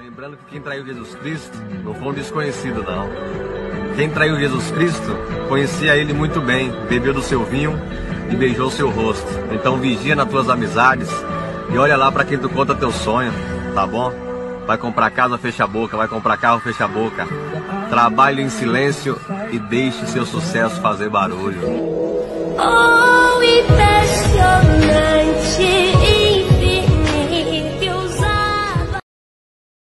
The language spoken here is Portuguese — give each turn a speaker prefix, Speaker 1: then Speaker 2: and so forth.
Speaker 1: Lembrando que quem traiu Jesus Cristo não foi um desconhecido, não. Quem traiu Jesus Cristo conhecia ele muito bem, bebeu do seu vinho e beijou o seu rosto. Então vigia nas tuas amizades e olha lá para quem tu conta teu sonho, tá bom? Vai comprar casa, fecha a boca. Vai comprar carro, fecha a boca. Trabalhe em silêncio e deixe seu sucesso fazer barulho.